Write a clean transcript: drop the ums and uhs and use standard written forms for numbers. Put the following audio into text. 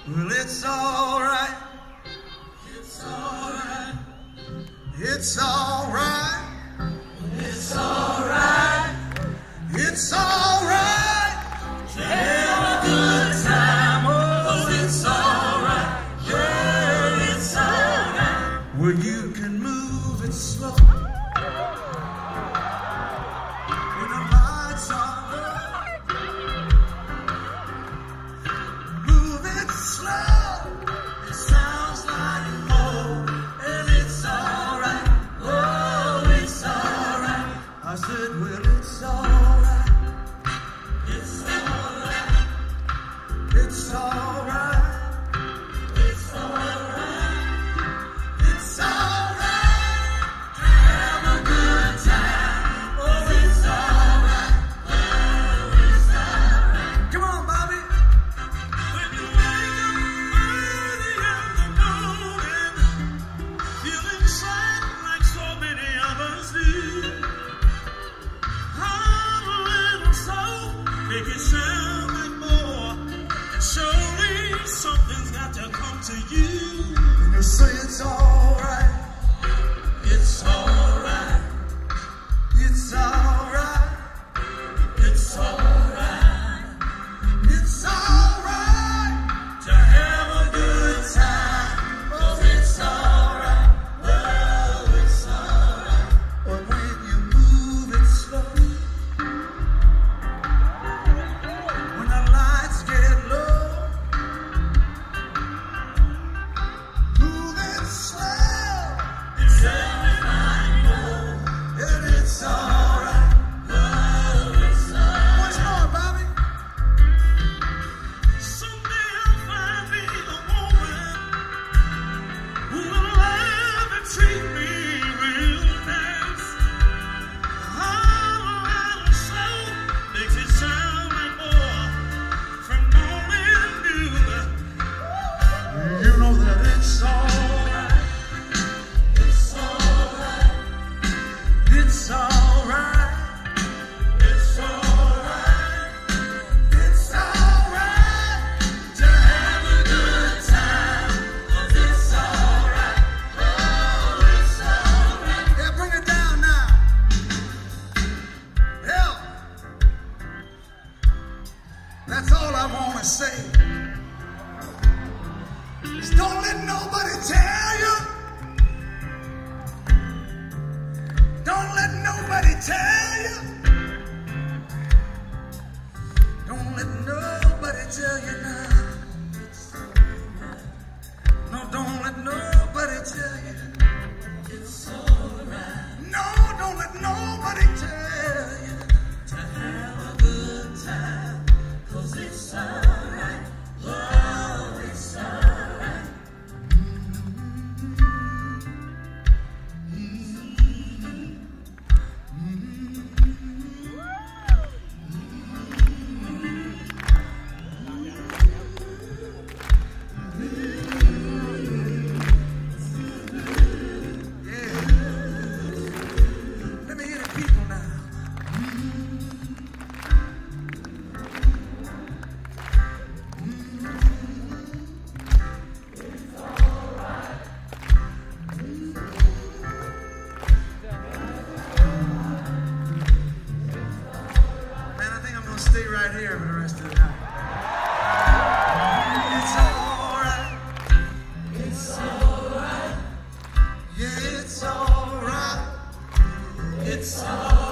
Well, it's all right. It's all right. It's all right. It's all right. It's all right. Have a good time. Oh, it's all right. Yeah, it's all right. Well, you can move it slow. When the lights are low, move it slow. It sounds like home, and it's all right. Oh, it's all right. I said, well, it's all right. It's all right. It's all right. It's all right. It's all right to have a good time. Oh, it's all right. Oh, it's all right. Come on, Bobby. When you wake up early in the morning, feeling sad like so many others do, hum a little soul, make it sound like more, and surely something's got to come to you. And you say it's all right. It's all right. It's all right. It's all right. It's all right to have a good time. Oh, it's all right. Oh, it's all right. But when you move it slow, when the lights get low, move it slow. It's everybody know that it's all right. Oh, it's all right. Once more, Bobby. Someday I'll find me a woman who will love and treat me real nice. All around the soul makes it sound like more from morning to noon. You know that it's all right. It's all right. It's all right. It's all right. It's all right to have a good time. 'Cause it's all right. Oh, it's all right. Yeah, bring it down now. Yeah. That's all I want to say. Just don't let nobody tell you. Don't let nobody tell you. Don't let nobody tell you now. No, don't let nobody tell you. It's all right. No, don't let nobody tell you to have a good time. 'Cause it's all right. Oh, it's all right. Yeah. Let me hear the people now. Man, I think I'm gonna stay right here for the rest of the night. It's all right. It's all right. Yeah, it's all right. It's all